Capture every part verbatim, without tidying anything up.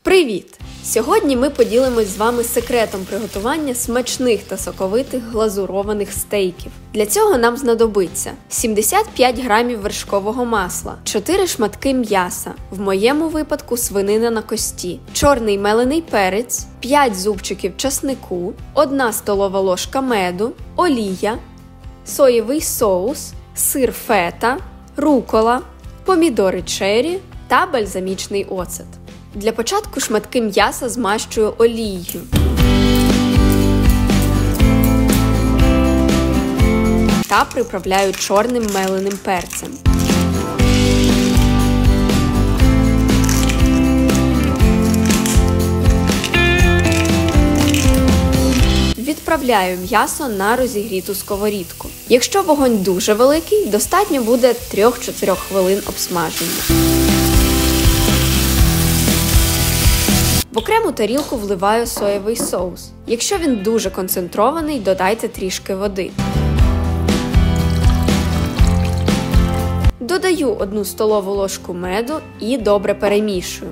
Привіт! Сьогодні ми поділимось з вами секретом приготування смачних та соковитих глазурованих стейків. Для цього нам знадобиться сімдесят п'ять грамів вершкового масла, чотири шматки м'яса, в моєму випадку свинина на кості, чорний мелений перець, п'ять зубчиків часнику, одна столова ложка меду, олія, соєвий соус, сир фета, рукола, помідори черрі та бальзамічний оцет. Для початку шматки м'яса змащую олією. Та приправляю чорним меленим перцем. Відправляю м'ясо на розігріту сковорідку. Якщо вогонь дуже великий, достатньо буде три-чотири хвилин обсмаження. В окрему тарілку вливаю соєвий соус. Якщо він дуже концентрований, додайте трішки води. Додаю одну столову ложку меду і добре перемішую.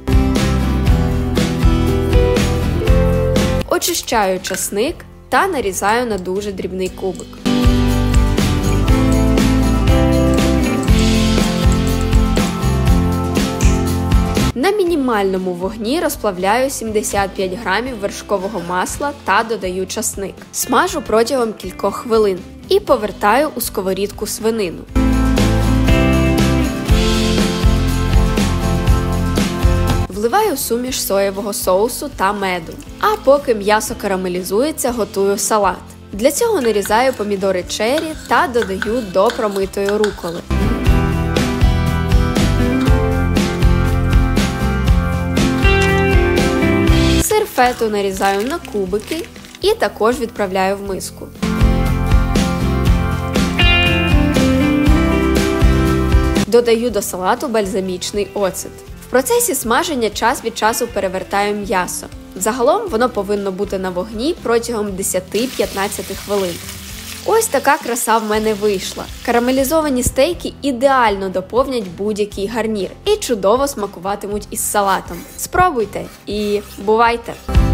Очищаю часник та нарізаю на дуже дрібний кубик. На мінімальному вогні розплавляю сімдесят п'ять грамів вершкового масла та додаю часник. Смажу протягом кількох хвилин і повертаю у сковорідку свинину. Вливаю суміш соєвого соусу та меду. А поки м'ясо карамелізується, готую салат. Для цього нарізаю помідори черрі та додаю до промитої руколи. Сир фету нарізаю на кубики і також відправляю в миску. Додаю до салату бальзамічний оцет. В процесі смаження час від часу перевертаю м'ясо. Загалом воно повинно бути на вогні протягом десять-п'ятнадцять хвилин. Ось така краса в мене вийшла. Карамелізовані стейки ідеально доповнять будь-який гарнір і чудово смакуватимуть із салатом. Спробуйте і бувайте!